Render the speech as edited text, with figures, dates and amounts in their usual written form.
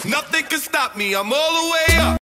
Nothing can stop me, I'm all the way up.